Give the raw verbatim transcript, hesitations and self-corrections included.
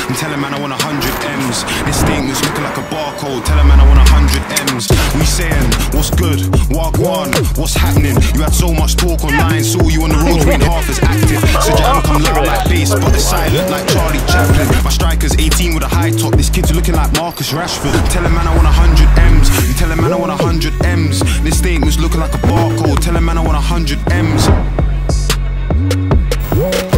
I'm telling man I want a hundred M's. This statement's looking like a barcode. Tell a man I want a hundred M's. We saying, what's good? Wagwan, what's happening? You had so much talk online, saw you on the road, you ain't half as active. So jam come loud like bass, but the silent like Charlie Chaplin. My striker's eighteen with a high top. This kid's looking like Marcus Rashford. Tell a man I want a hundred M's. You tell a man I want a hundred M's. This statement's looking like a barcode. Tell a man I want a hundred M's.